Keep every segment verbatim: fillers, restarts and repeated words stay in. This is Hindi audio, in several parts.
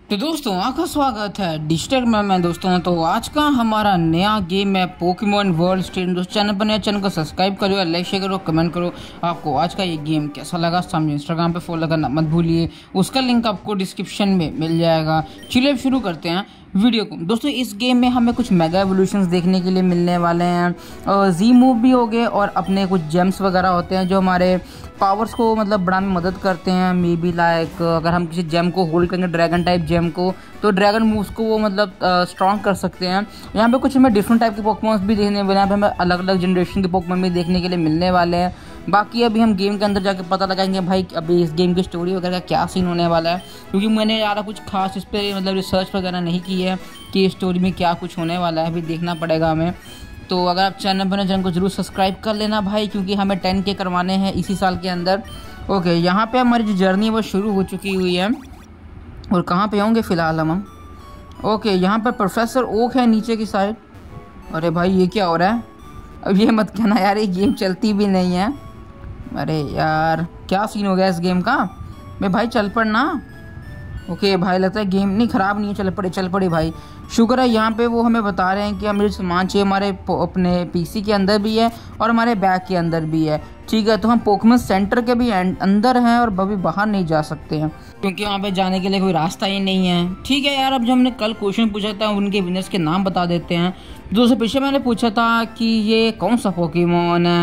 तो दोस्तों आपका स्वागत है डिजिटल में मैं दोस्तों। तो आज का हमारा नया गेम है पोकेमॉन वर्ल्ड स्ट्रीम। दोस्तों चैनल पर नया चैनल को सब्सक्राइब करो, लाइक शेयर करो, कमेंट करो आपको आज का ये गेम कैसा लगा। सामने इंस्टाग्राम पे फॉलो करना मत भूलिए, उसका लिंक आपको डिस्क्रिप्शन में मिल जाएगा। चलिए अब शुरू करते हैं वीडियो को। दोस्तों इस गेम में हमें कुछ मेगा एवोल्यूशंस देखने के लिए मिलने वाले हैं और जी मूव भी हो गए और अपने कुछ जेम्स वगैरह होते हैं जो हमारे पावर्स को मतलब बढ़ाने में मदद करते हैं। मे बी लाइक अगर हम किसी जेम को होल्ड करेंगे, ड्रैगन टाइप जेम को, तो ड्रैगन मूव्स को वो मतलब स्ट्रॉन्ग कर सकते हैं। यहाँ पे कुछ हमें डिफरेंट टाइप के पोकेमॉन्स भी देखने वाले हैं। यहाँ पे हमें अलग अलग जनरेशन के पोकेमॉन भी देखने के लिए मिलने वाले हैं। बाकी अभी हम गेम के अंदर जाके पता लगाएंगे भाई अभी इस गेम की स्टोरी वगैरह का क्या सीन होने वाला है, क्योंकि मैंने ज़्यादा कुछ खास इस पर मतलब रिसर्च वगैरह नहीं की है कि स्टोरी में क्या कुछ होने वाला है। अभी देखना पड़ेगा हमें। तो अगर आप चैनल पर चैनल को जरूर सब्सक्राइब कर लेना भाई, क्योंकि हमें टेन के करवाने हैं इसी साल के अंदर। ओके, यहाँ पे हमारी जो जर्नी है वो शुरू हो चुकी हुई है। और कहाँ पे होंगे फ़िलहाल हम ओके, यहाँ पर प्रोफेसर ओक है नीचे की साइड। अरे भाई ये क्या हो रहा है? अब ये मत कहना यार ये गेम चलती भी नहीं है। अरे यार क्या सीन हो गया इस गेम का? मैं भाई चल पड़ना। ओके भाई लगता है गेम नहीं ख़राब नहीं है, चल पड़े चल पड़े भाई। शुक्र है यहाँ पे वो हमें बता रहे हैं कि हमें सामान चाहिए हमारे अपने पीसी के अंदर भी है और हमारे बैग के अंदर भी है। ठीक है, तो हम पोकेमॉन सेंटर के भी अंदर हैं और अभी बाहर नहीं जा सकते हैं क्योंकि वहाँ पे जाने के लिए कोई रास्ता ही नहीं है। ठीक है यार, अब जो हमने कल क्वेश्चन पूछा था उनके विनर्स के नाम बता देते हैं। दोस्तों पीछे मैंने पूछा था कि ये कौन सा पोकेमॉन है,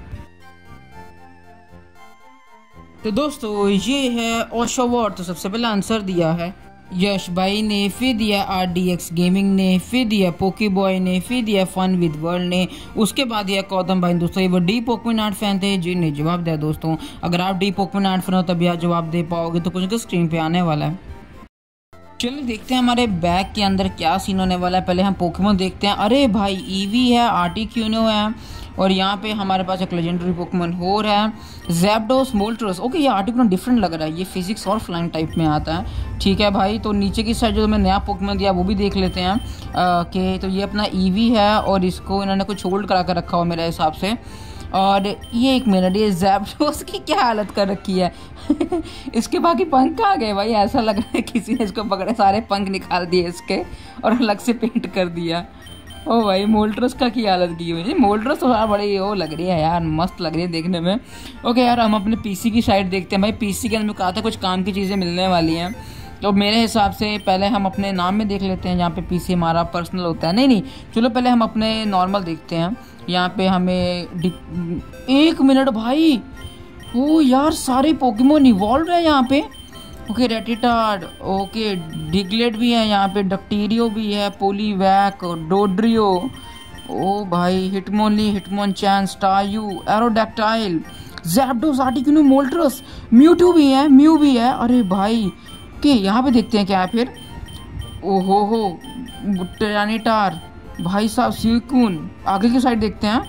तो दोस्तों ये है ओशोवॉर। तो सबसे पहले आंसर दिया है यश भाई ने, फिर दिया आर डी एक्स गेमिंग ने, फिर दिया पोकी बॉय ने, फिर दिया फन विद वर्ल्ड ने, उसके बाद दिया गौतम भाई। दोस्तों ये वो डी पोकेमॉन आर्ट फैन थे जिन्हें जवाब दिया। दोस्तों अगर आप डी पोकेमॉन आर्ट फैन हो तभी आप जवाब दे पाओगे, तो कुछ कुछ स्क्रीन पे आने वाला है। चलिए देखते हैं हमारे बैग के अंदर क्या सीन होने वाला है। पहले हम पोकेमॉन देखते हैं। अरे भाई ईवी है, आर्टिक्यूनो है और यहाँ पे हमारे पास एक लेजेंडरी पोकेमॉन होर है, ज़ैप्डोस, मोल्ट्रोस। ओके ये आर्टिक्यूनो डिफरेंट लग रहा है, ये फिजिक्स और फ्लाइंग टाइप में आता है। ठीक है भाई, तो नीचे की साइड जो मैं नया पोकेमॉन दिया वो भी देख लेते हैं कि तो ये अपना ईवी है और इसको इन्होंने कुछ होल्ड करा कर रखा हो मेरे हिसाब से। और ये एक मिनट, ये ज़ैप्डोस की क्या हालत कर रखी है इसके बाकी पंख आ गए भाई, ऐसा लग रहा है किसी ने इसको पकड़े सारे पंख निकाल दिए इसके और अलग से पेंट कर दिया। ओ भाई मोल्ट्रोस का की हालत की हुई है। मोल्ट्रोस तो यार बड़ी वो लग रही है यार, मस्त लग रही है देखने में। ओके यार हम अपने पीसी की साइड देखते हैं भाई। पीसी के अंदर कहा था कुछ काम की चीज़ें मिलने वाली हैं, तो मेरे हिसाब से पहले हम अपने नाम में देख लेते हैं जहाँ पे पीसी हमारा पर्सनल होता है। नहीं नहीं चलो पहले हम अपने नॉर्मल देखते हैं। यहाँ पे हमें एक मिनट भाई, ओ यार सारे पोकेमॉन इवॉल्व है यहाँ पे। ओके रेटिटार्ड, ओके डिगलेट भी है यहाँ पे, डक्टीरियो भी है, पोलीवैक, डोड्रियो, ओ भाई हिटमोनली, हिटमोनचैन, स्टायू, एरोडैक्टाइल, ज़ैप्डोस, आर्टिक्यूनो, मोल्ट्रोस, म्यूटू भी है, म्यू भी है। अरे भाई ओके यहाँ पे देखते हैं क्या है फिर। ओहो हो टिरानिटार भाई साहब, सीकून। आगे की साइड देखते हैं।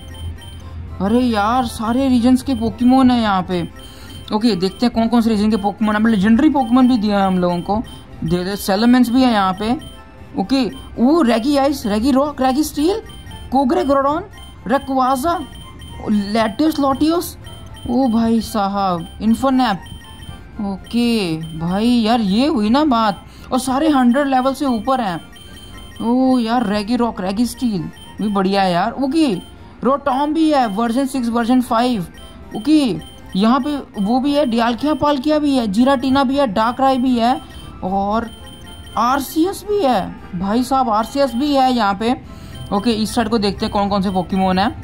अरे यार सारे रीजन्स के पोकेमॉन है यहाँ पे। ओके देखते हैं कौन कौन से रीजन के पोकेमॉन। हमें लेजेंडरी पोकेमॉन भी दिया है हम लोगों को, दे दे सेलेमेंट्स भी है यहाँ पे। ओके वो Regice, Regirock, Registeel, Kyogre Groudon, Rayquaza, Latias Latios, ओ भाई साहब इन्फोनैप। ओके भाई यार ये हुई ना बात, और सारे हंड्रेड लेवल से ऊपर हैं। ओ यार रेगी रॉक, रेगी स्टील भी बढ़िया है यार। ओके रोटॉम भी है, version six, version five. Okay यहाँ पे वो भी है, डियाल्किया पाल्किया भी है, जीराटीना भी है, डार्कराई भी है और आरसीएस भी है भाई साहब, आरसीएस भी है यहाँ पे। ओके इस साइड को देखते हैं कौन कौन से पोकेमॉन है।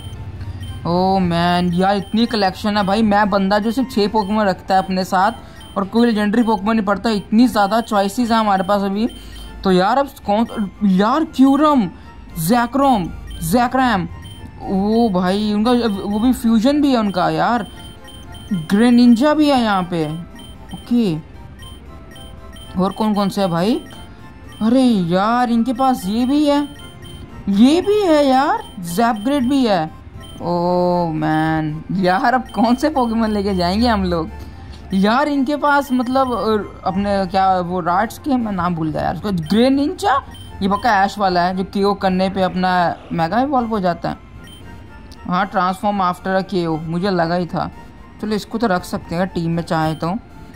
ओ मैन यार इतनी कलेक्शन है भाई। मैं बंदा जो सिर्फ छः पोकेमॉन रखता है अपने साथ और कोई लेजेंडरी पोकेमॉन नहीं पड़ता, इतनी ज़्यादा चॉइसेस है हमारे पास अभी। तो यार अब कौन यार, क्यूरम, जैक्रोम, जैक्रैम, वो भाई उनका वो भी फ्यूजन भी है उनका यार, ग्रेनिंजा भी है यहाँ पे। ओके और कौन कौन से है भाई? अरे यार इनके पास ये भी है, ये भी है यार, ज़ैपग्रेड भी है। ओ मैन यार अब कौन से पोकेमॉन लेके जाएंगे हम लोग यार? इनके पास मतलब अपने क्या वो राइट्स के मैं नाम भूल गया यार उसको। ग्रेनिंजा ये पक्का ऐश वाला है जो केओ करने पे अपना मेगा इवॉल्व हो जाता है। हाँ ट्रांसफॉर्म आफ्टर अ केओ, मुझे लगा ही था। चलो इसको तो रख सकते हैं टीम में चाहे तो।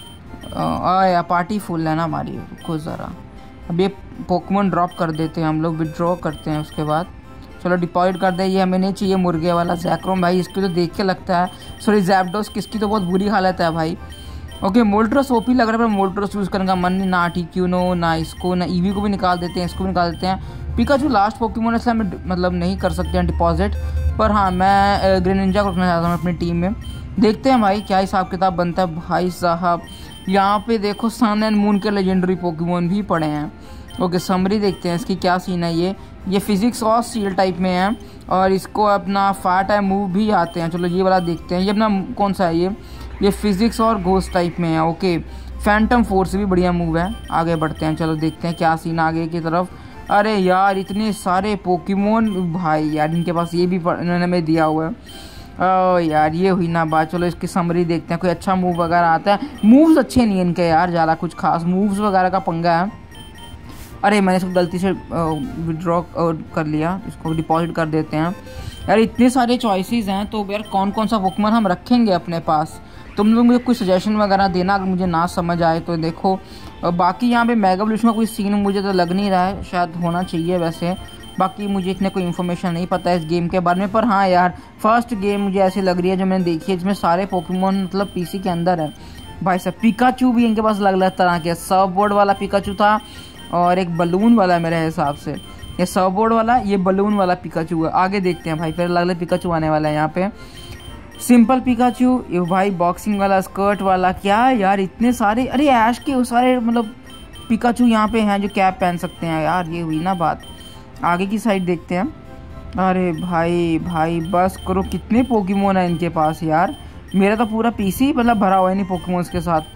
आ पार्टी फुल है ना हमारी, रुको ज़रा। अब ये पोकेमॉन ड्रॉप कर देते हैं हम लोग, विड्रॉ करते हैं उसके बाद। चलो डिपॉजिट कर दे, ये हमें नहीं चाहिए मुर्गे वाला जैक्रोम भाई, इसकी तो देख के लगता है, सॉरी जैप्डोस, किसकी तो बहुत बुरी हालत है भाई। ओके मोल्ट्रोस ओपी लग रहा है, पर मोल्ट्रोस यूज़ करने का मन नहीं, ना टिक्यूनो ना इसको, ना ईवी को भी निकाल देते हैं, इसको भी निकाल देते हैं। पिकाचू लास्ट पोकेमॉन इसलिए हमें मतलब नहीं कर सकते हैं डिपॉजिट, पर हाँ मैं ग्रेनिंजा को रखना चाहता हूँ अपनी टीम में। देखते हैं भाई क्या हिसाब किताब बनता है भाई साहब। यहाँ पे देखो सन एंड मून के लेजेंडरी पोकेमॉन भी पड़े हैं। ओके समरी देखते हैं इसकी क्या सीन है। ये ये फिजिक्स और सील टाइप में है, और इसको अपना फायर टाइप मूव भी आते हैं। चलो ये वाला देखते हैं, ये अपना कौन सा है, ये ये फिजिक्स और घोस्ट टाइप में है। ओके फैंटम फोर्स भी बढ़िया मूव है। आगे बढ़ते हैं, चलो देखते हैं क्या सीन आगे की तरफ। अरे यार इतने सारे पोकेमॉन भाई यार, इनके पास ये भी इन्होंने हमें दिया हुआ है। ओ यार ये हुई ना बात। चलो इसकी समरी देखते हैं, कोई अच्छा मूव वगैरह आता है। मूव्स अच्छे नहीं इनके यार, ज़्यादा कुछ खास मूव्स वगैरह का पंगा है। अरे मैंने इसको गलती से विड्रॉ कर लिया, इसको डिपॉजिट कर देते हैं। यार इतने सारे चॉइसेस हैं, तो यार कौन कौन सा पोकेमॉन हम रखेंगे अपने पास, तुम लोग मुझे कुछ सजेशन वगैरह देना अगर मुझे ना समझ आए तो। देखो बाकी यहाँ पे मेगा एवोल्यूशन का कोई सीन मुझे तो लग नहीं रहा है, शायद होना चाहिए वैसे। बाकी मुझे इतने कोई इन्फॉर्मेशन नहीं पता है इस गेम के बारे में, पर हाँ यार फर्स्ट गेम मुझे ऐसी लग रही है जो मैंने देखी है जिसमें सारे पोकेमॉन मतलब पीसी के अंदर है भाई साहब। पिकाचू भी इनके पास अलग अलग तरह के, सर्फ बोर्ड वाला पिकाचू था और एक बलून वाला मेरे हिसाब से, ये सर्फ बोर्ड वाला, ये बलून वाला पिकाचू है। आगे देखते हैं भाई, फिर अलग अलग पिकाचू आने वाला है यहाँ पे। सिंपल पिकाचू, ये भाई बॉक्सिंग वाला, स्कर्ट वाला, क्या यार इतने सारे। अरे ऐश के सारे मतलब पिकाचू यहाँ पे हैं जो कैप पहन सकते हैं यार, ये हुई ना बात। आगे की साइड देखते हैं। अरे भाई भाई बस करो, कितने पोकेमॉन है इनके पास यार। मेरा तो पूरा पीसी मतलब भरा हुआ है नहीं पोकेमॉन्स के साथ।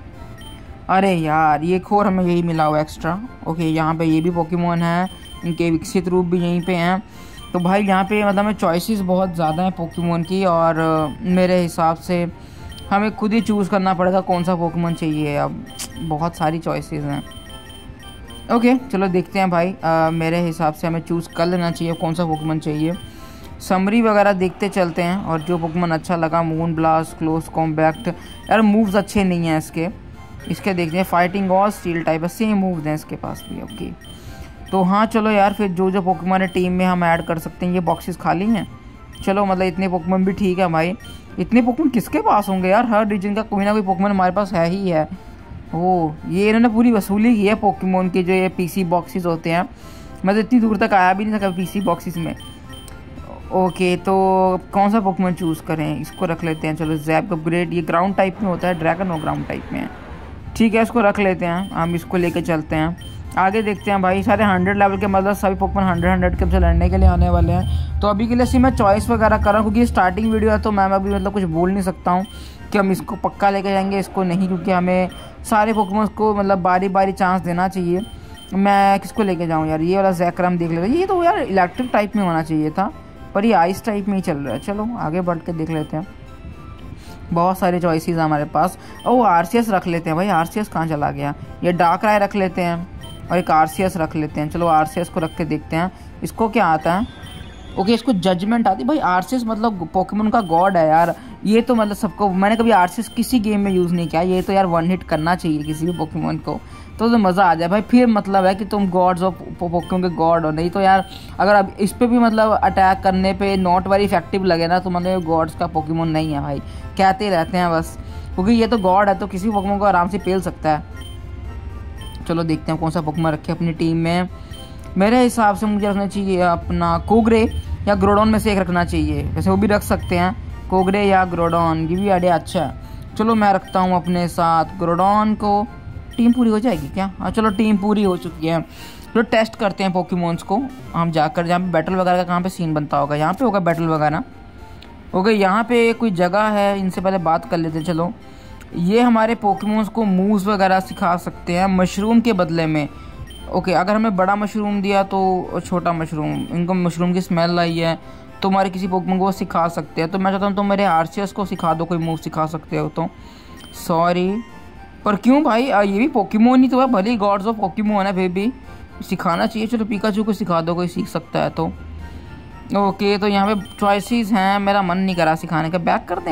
अरे यार ये खोर हमें यही मिला हुआ एक्स्ट्रा। ओके यहाँ पे ये भी पोकेमॉन है, इनके विकसित रूप भी यहीं पे हैं। तो भाई यहाँ पे मतलब हमें चॉइसेस बहुत ज़्यादा हैं पोकेमॉन की, और मेरे हिसाब से हमें खुद ही चूज़ करना पड़ेगा कौन सा पोकेमॉन चाहिए। अब बहुत सारी चॉइसेस हैं। ओके चलो देखते हैं भाई, आ, मेरे हिसाब से हमें चूज़ कर लेना चाहिए कौन सा पोकेमॉन चाहिए। समरी वगैरह देखते चलते हैं, और जो पोकेमॉन अच्छा लगा, मून ब्लास्ट, क्लोज कॉम्बैक्ट, यार मूव्स अच्छे नहीं हैं इसके इसके देखते हैं। फाइटिंग और स्टील टाइप है, सेम मूव्स हैं इसके पास भी। ओके तो हाँ चलो यार, फिर जो जो पोकेमॉन है टीम में हम ऐड कर सकते हैं। ये बॉक्सेस खाली हैं, चलो मतलब इतने पोकेमॉन भी ठीक है भाई। इतने पोकेमॉन किसके पास होंगे यार, हर रीजन का कोई ना कोई पोकेमॉन हमारे पास है ही है। ओ ये इन्होंने पूरी वसूली की है पोकेमॉन के जो ये पीसी बॉक्सेस होते हैं। मैं तो इतनी दूर तक आया भी नहीं था पीसी बॉक्सेस में। ओके तो कौन सा पोकेमॉन चूज़ करें, इसको रख लेते हैं। चलो जैप अपग्रेड, ये ग्राउंड टाइप में होता है, ड्रैगन और ग्राउंड टाइप में है, ठीक है इसको रख लेते हैं। हम इसको लेके चलते हैं, आगे देखते हैं भाई। सारे हंड्रेड लेवल के मतलब सभी पोकेमॉन हंड्रेड हंड्रेड के हमसे लड़ने के लिए आने वाले हैं। तो अभी के लिए सिर्फ मैं चॉइस वगैरह कर रहा हूँ, क्योंकि स्टार्टिंग वीडियो है तो मैं अभी मतलब कुछ बोल नहीं सकता हूँ कि हम इसको पक्का लेके जाएंगे, इसको नहीं, क्योंकि हमें सारे पोकेमॉन को मतलब बारी बारी चांस देना चाहिए। मैं किसको लेके जाऊँ यार, ये वाला जैक्रम देख लेते हैं। ये तो यार इलेक्ट्रिक टाइप में होना चाहिए था, पर ये आइस टाइप में ही चल रहा है। चलो आगे बढ़ के देख लेते हैं, बहुत सारे चॉइसेस हैं हमारे पास। ओ आरसीएस रख लेते हैं भाई, आरसीएस कहाँ चला गया। ये डार्क राय रख लेते हैं और एक आरसीएस रख लेते हैं। चलो आरसीएस को रख के देखते हैं इसको क्या आता है। ओके इसको जजमेंट आती है भाई। आरसीएस मतलब पोकेमॉन का गॉड है यार, ये तो मतलब सबको, मैंने कभी आरसीएस किसी गेम में यूज़ नहीं किया, ये तो यार वन हिट करना चाहिए किसी भी पोकेमॉन को, तो, तो मज़ा आ जाए भाई। फिर मतलब है कि तुम गॉड्स ऑफ पोकेमॉन के गॉड हो, नहीं तो यार अगर अब इस पर भी मतलब अटैक करने पे नॉट वेरी इफेक्टिव लगे ना, तो मतलब गॉड्स का पोकेमॉन नहीं है भाई, कहते रहते हैं बस, क्योंकि ये तो गॉड है तो किसी पोकेमॉन को आराम से पेल सकता है। चलो देखते हैं कौन सा पोकेमॉन रखे अपनी टीम में। मेरे हिसाब से मुझे रखना चाहिए अपना कोगरे या ग्रोडॉन में से एक रखना चाहिए, वैसे वो भी रख सकते हैं, कोगरे या ग्रोडॉन, ये भी आइडिया अच्छा है। चलो मैं रखता हूँ अपने साथ ग्रोडॉन को। टीम पूरी हो जाएगी क्या? हाँ चलो टीम पूरी हो चुकी है। तो टेस्ट करते हैं पोकेमॉन्स को हम जाकर, जहाँ पे बैटल वगैरह का कहाँ पे सीन बनता होगा, यहाँ पे होगा बैटल वगैरह। ओके यहाँ पे कोई जगह है, इनसे पहले बात कर लेते हैं। चलो ये हमारे पोकेमॉन्स को मूव्स वगैरह सिखा सकते हैं मशरूम के बदले में। ओके अगर हमें बड़ा मशरूम दिया तो छोटा मशरूम, इनको मशरूम की स्मेल आई है तो हमारे किसी पोकेमॉन को वो सिखा सकते हैं। तो मैं चाहता हूँ तुम मेरे आरसीएस को सिखा दो, कोई मूव सिखा सकते हो तो। सॉरी पर क्यों भाई, ये भी पोकेमॉन ही तो है, भले ही गॉड्स ऑफ पोकेमॉन है, फिर भी सिखाना चाहिए। चलो पिकाचू को सिखा दो, कोई सीख सकता है तो। ओके तो यहाँ पे चॉइसेस हैं, मेरा मन नहीं करा सिखाने का, बैक कर दें यार,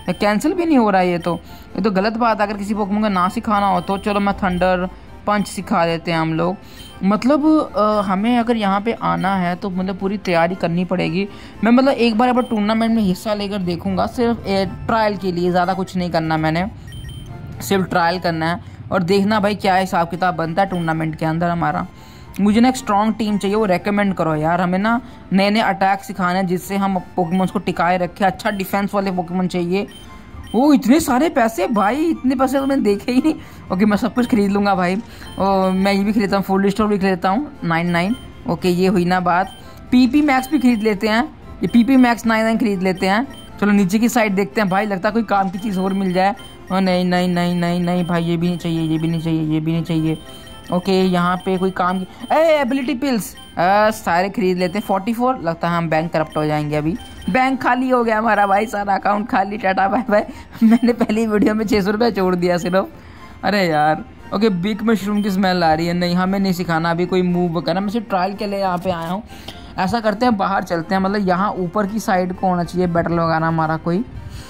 कैंसिल भी नहीं हो रहा है। ये तो ये तो गलत बात है। अगर किसी पोकेमोन का ना सिखाना हो तो चलो मैं थंडर पंच सिखा देते हैं हम लोग। मतलब आ, हमें अगर यहाँ पे आना है तो मतलब पूरी तैयारी करनी पड़ेगी। मैं मतलब एक बार अब टूर्नामेंट में हिस्सा लेकर देखूंगा, सिर्फ ट्रायल के लिए, ज़्यादा कुछ नहीं करना मैंने, सिर्फ ट्रायल करना है और देखना भाई क्या हिसाब किताब बनता है टूर्नामेंट के अंदर हमारा। मुझे ना एक स्ट्रॉन्ग टीम चाहिए, वो रेकमेंड करो यार। हमें ना नए नए अटैक सिखाने हैं जिससे हम पोकेमोन्स को टिकाए रखें। अच्छा डिफेंस वाले पोकेमोन चाहिए। वो इतने सारे पैसे भाई, इतने पैसे तो मैंने देखे ही नहीं। ओके मैं सब कुछ खरीद लूँगा भाई। और मैं ये भी खरीदता हूँ, फुल स्टोर भी खरीदता हूँ नाइन नाइन। ओके ये हुई ना बात। पीपी मैक्स भी खरीद लेते हैं, ये पीपी मैक्स नाइन नाइन खरीद लेते हैं। चलो नीचे की साइड देखते हैं भाई, लगता है कोई काम की चीज़ और मिल जाए। और नहीं नहीं नहीं नहीं नहीं भाई, ये भी नहीं चाहिए, ये भी नहीं चाहिए, ये भी नहीं चाहिए। ओके यहाँ पे कोई काम की ए एबिलिटी पिल्स सारे खरीद लेते हैं। फोर्टी फोर लगता है हम बैंक करप्ट हो जाएंगे अभी। बैंक खाली हो गया हमारा भाई, सारा अकाउंट खाली, टाटा बाय बाय। मैंने पहली वीडियो में छः सौ रुपये छोड़ दिया सिर्फ। अरे यार ओके बिग मशरूम की स्मेल आ रही है। नहीं हमें नहीं सिखाना अभी कोई मूव करना, मैं सिर्फ ट्रायल के लिए यहाँ पे आया हूँ। ऐसा करते हैं बाहर चलते हैं, मतलब यहाँ ऊपर की साइड को होना चाहिए बैटल वगैरह हमारा कोई।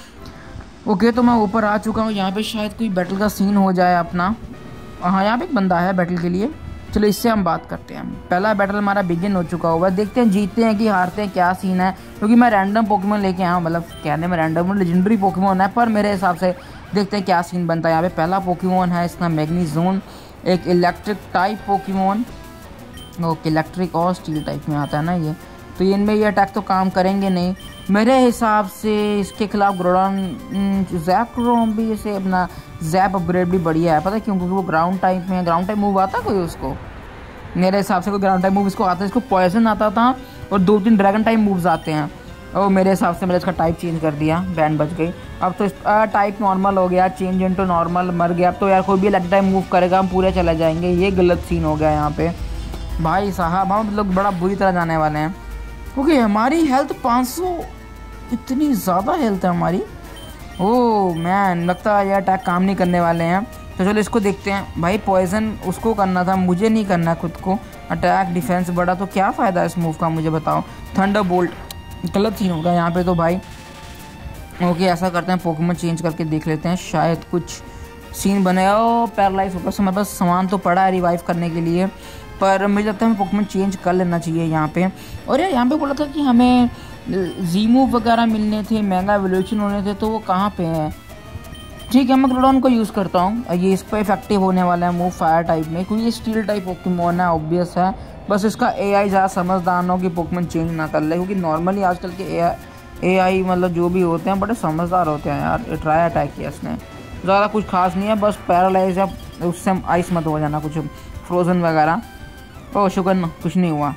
ओके तो मैं ऊपर आ चुका हूँ, यहाँ पे शायद कोई बैटल का सीन हो जाए अपना। हाँ यहाँ पे एक बंदा है बैटल के लिए, चलो इससे हम बात करते हैं। पहला बैटल हमारा बिगिन हो चुका हुआ है, देखते हैं जीतते हैं कि हारते हैं, क्या सीन है। क्योंकि मैं रैंडम पोकेमोन लेके आया हूँ, मतलब कहने में रैंडम लेजेंडरी पोकेमोन है, पर मेरे हिसाब से देखते हैं क्या सीन बनता है। यहाँ पे पहला पोकेमोन है इसका मैग्नीजोन, एक electric type Pokemon. Okay electric और स्टील टाइप में आता है ना ये, तो ये इनमें ये अटैक तो काम करेंगे नहीं मेरे हिसाब से। इसके खिलाफ ग्रोडॉन जैक्रोम भी इसे अपना जैप अपग्रेड भी बढ़िया है, पता है क्यों? क्योंकि वो ग्राउंड टाइप में है। ग्राउंड टाइप मूव आता है कोई उसको? मेरे हिसाब से कोई ग्राउंड टाइप मूव इसको आता है। इसको पॉइजन आता था और दो तीन ड्रैगन टाइप मूव्स आते हैं। और मेरे हिसाब से मैंने इसका टाइप चेंज कर दिया, बैंड बच गई। अब तो टाइप नॉर्मल हो गया, चेंज इनटू नॉर्मल, मर गया। अब तो यार कोई भी इलेक्ट्रिक टाइप मूव करेगा हम पूरे चले जाएंगे। ये गलत सीन हो गया यहाँ पे भाई साहब, हम लोग बड़ा बुरी तरह जाने वाले हैं। क्योंकि हमारी हेल्थ पाँच सौ, इतनी ज़्यादा हेल्थ है हमारी। ओह मैन, लगता है ये अटैक काम नहीं करने वाले हैं। तो चलो इसको देखते हैं भाई। पॉइजन उसको करना था, मुझे नहीं करना खुद को। अटैक डिफेंस बढ़ा तो क्या फ़ायदा इस मूव का, मुझे बताओ। थंडर बोल्ट, गलत सीन होगा यहाँ पे तो भाई। ओके ऐसा करते हैं, पोकेमोन चेंज करके देख लेते हैं, शायद कुछ सीन बनेगा। ओ पैरालाइज होगा, हमारे पास सामान तो पड़ा है रिवाइव करने के लिए, पर मुझे लगता है हमें पोकेमोन चेंज कर लेना चाहिए यहाँ पे। और यार यहाँ पे बोला था कि हमें जीमूव वगैरह मिलने थे, मेगा एवोल्यूशन होने थे, तो वो कहाँ पे है? ठीक है मैं ग्रोडॉन को यूज़ करता हूँ, ये इस पर इफेक्टिव होने वाला है मूव फायर टाइप में, क्योंकि ये स्टील टाइप पोकेमोन है, ऑब्वियस है। बस इसका एआई ज़्यादा समझदार हो कि पोकेमोन चेंज ना कर ले, क्योंकि नॉर्मली आजकल के ए आई मतलब जो भी होते हैं बड़े समझदार होते हैं यार। ट्राई अटैक किया इसने, ज़्यादा कुछ खास नहीं है, बस पैरालाइज या उससे आइस मत हो जाना, कुछ फ्रोजन वगैरह। ओह शुक्र ना कुछ नहीं हुआ।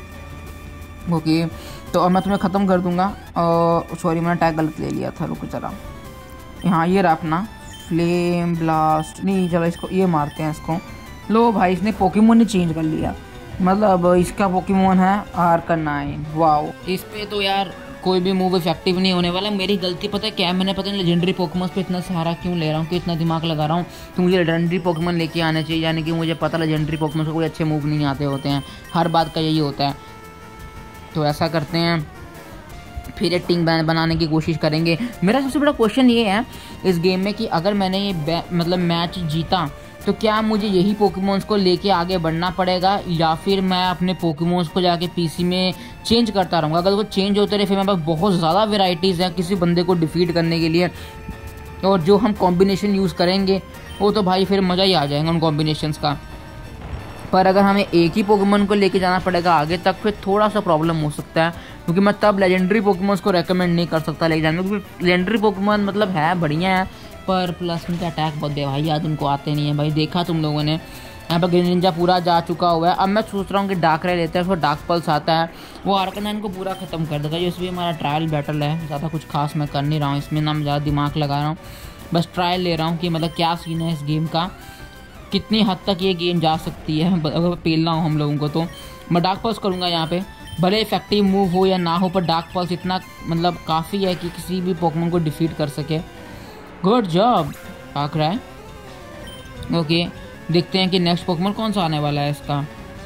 ओके तो अब मैं तुम्हें ख़त्म कर दूंगा। और सॉरी मैंने टैग गलत ले लिया था, रुको जरा। हाँ ये रखना फ्लेम ब्लास्ट, नहीं चलो इसको ये मारते हैं इसको। लो भाई इसने पोकेमोन ने चेंज कर लिया, मतलब इसका पोकेमोन है आर्कनाइन। वाओ, इस पे तो यार कोई भी मूव इफेक्टिव नहीं होने वाला। मेरी गलती पता है क्या, मैंने पता नहीं लेजेंडरी पोकेमोन्स पे इतना सहारा क्यों ले रहा हूँ, कि इतना दिमाग लगा रहा हूँ कि मुझे लेजेंडरी पोकेमोन लेके आने चाहिए। यानी कि मुझे पता लेजेंडरी पोकेमोन्स को कोई अच्छे मूव नहीं आते होते हैं, हर बात का यही होता है। तो ऐसा करते हैं, फिर एक टीम बनाने की कोशिश करेंगे। मेरा सबसे बड़ा क्वेश्चन ये है इस गेम में कि अगर मैंने ये मतलब मैच जीता तो क्या मुझे यही पोकेमोन्स को लेके आगे बढ़ना पड़ेगा, या फिर मैं अपने पोकेमोन्स को जाके पीसी में चेंज करता रहूँगा? अगर वो चेंज होते रहे फिर मेरे पास बहुत ज़्यादा वेराइटीज़ हैं किसी बंदे को डिफीट करने के लिए, और जो हम कॉम्बिनेशन यूज़ करेंगे वो तो भाई फिर मज़ा ही आ जाएगा उन कॉम्बिनेशंस का। पर अगर हमें एक ही पोकेमोन को लेके जाना पड़ेगा आगे तक, फिर थोड़ा सा प्रॉब्लम हो सकता है, क्योंकि मैं तब लेजेंडरी पोकेमोन्स को रेकमेंड नहीं कर सकता लेके जाने, क्योंकि लेजेंडरी पोकेमोन मतलब है बढ़िया है, पर प्लस उनके अटैक बहुत भाई याद उनको आते नहीं है भाई। देखा तुम लोगों ने यहाँ पर ग्रेनिंजा पूरा जा चुका हुआ है। अब मैं सोच रहा हूँ कि डार्क रे लेते हैं, फिर डार्क पल्स आता है, वो आर्कनाइन को पूरा ख़त्म कर देगा। इसमें हमारा ट्रायल बैटल है, ज़्यादा कुछ खास मैं कर नहीं रहा हूँ इसमें, ना मैं ज़्यादा दिमाग लगा रहा हूँ, बस ट्रायल ले रहा हूँ कि मतलब क्या सीन है इस गेम का, कितनी हद तक ये गेम जा सकती है। अगर पेलना हो हम लोगों को तो मैं डार्क पल्स करूँगा यहाँ पे, भले इफेक्टिव मूव हो या ना हो, पर डार्क पल्स इतना मतलब काफ़ी है कि किसी भी पोकेमोन को डिफीट कर सके। गुड जॉब पाक रहा है। ओके देखते हैं कि नेक्स्ट पोकेमोन कौन सा आने वाला है इसका।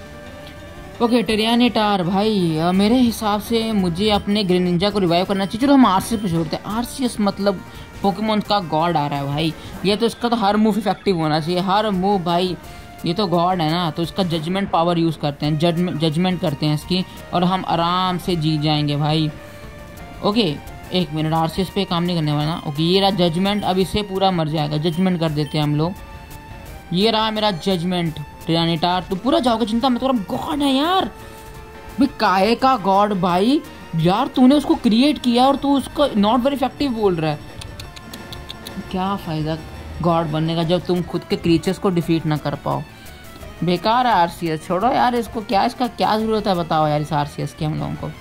ओके टेरियानिटार भाई, आ, मेरे हिसाब से मुझे अपने ग्रेनिंजा को रिवाइव करना चाहिए। चलो हम आरसीएस पे छोड़ते हैं। आरसीएस मतलब पोकेमॉन का गॉड आ रहा है भाई। ये तो इसका तो हर मूव इफेक्टिव होना चाहिए, हर मूव भाई। ये तो गॉड है ना, तो इसका जजमेंट पावर यूज़ करते हैं, जजमेंट जजमेंट करते हैं इसकी, और हम आराम से जीत जाएंगे भाई। ओके एक मिनट, आरसीएस पे काम नहीं करने वाला। ओके ये रहा जजमेंट, अब इसे पूरा मर जाएगा, जजमेंट कर देते हैं हम लोग। ये रहा मेरा जजमेंट। टिरानिटार तू पूरा जाओगे, चिंता मत करो, गॉड है यार भाई, काहे का गॉड भाई यार। तूने उसको क्रिएट किया और तू उसको नॉट वेरी इफेक्टिव बोल रहा है। क्या फ़ायदा गॉड बनने का जब तुम खुद के क्रीचर्स को डिफीट ना कर पाओ। बेकार है आरसीएस, छोड़ो यार इसको, क्या इसका क्या ज़रूरत है बताओ यार इस आरसीएस की हम लोगों को।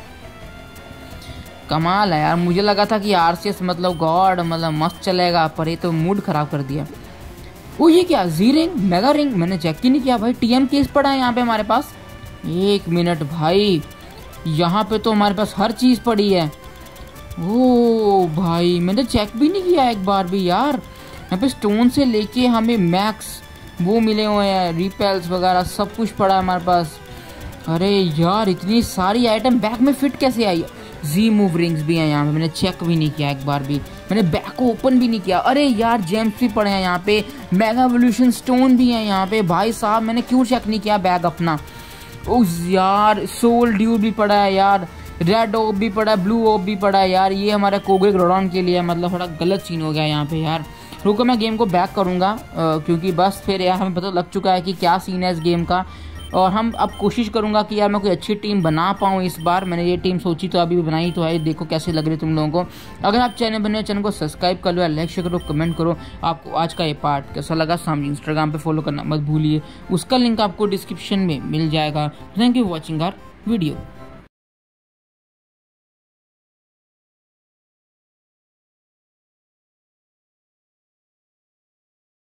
कमाल है यार, मुझे लगा था कि आरसीएस मतलब गॉड मतलब मस्त चलेगा, पर ये तो मूड ख़राब कर दिया। ओ ये क्या जी रिंग मेगा रिंग, मैंने चेक ही नहीं किया भाई। टीएम केस पड़ा है यहाँ पे हमारे पास। एक मिनट भाई, यहाँ पे तो हमारे पास हर चीज़ पड़ी है। ओ भाई मैंने चेक भी नहीं किया एक बार भी यार। यहाँ पे स्टोन से लेके हमें मैक्स वो मिले हुए हैं, रिपेल्स वगैरह सब कुछ पड़ा है हमारे पास। अरे यार इतनी सारी आइटम बैग में फिट कैसे आई। जी मूव रिंग्स भी हैं यहाँ पे, मैंने चेक भी नहीं किया एक बार भी, मैंने बैग को ओपन भी नहीं किया। अरे यार जेम्स भी पड़े हैं यहाँ पे, मेगा एवोल्यूशन स्टोन भी हैं यहाँ पे भाई साहब, मैंने क्यों चेक नहीं किया बैग अपना। उस यार सोल ड्यूब भी पड़ा है यार, रेड ओब भी पड़ा है, ब्लू ओब भी पड़ा है यार। ये हमारे कोग्रेगोडॉन के लिए मतलब थोड़ा गलत सीन हो गया यहाँ पे यार। रुको मैं गेम को बैक करूँगा क्योंकि बस फिर यार हमें पता लग चुका है कि क्या सीन है इस गेम का। और हम अब कोशिश करूँगा कि यार मैं कोई अच्छी टीम बना पाऊँ इस बार। मैंने ये टीम सोची तो अभी बनाई तो है, देखो कैसे लग रही तुम लोगों को। अगर आप चैनल बने चैनल को सब्सक्राइब कर लो, या लाइक शेयर करो, कमेंट करो आपको आज का ये पार्ट कैसा लगा। सामने इंस्टाग्राम पे फॉलो करना मत भूलिए, उसका लिंक आपको डिस्क्रिप्शन में मिल जाएगा। Thank you watching our video.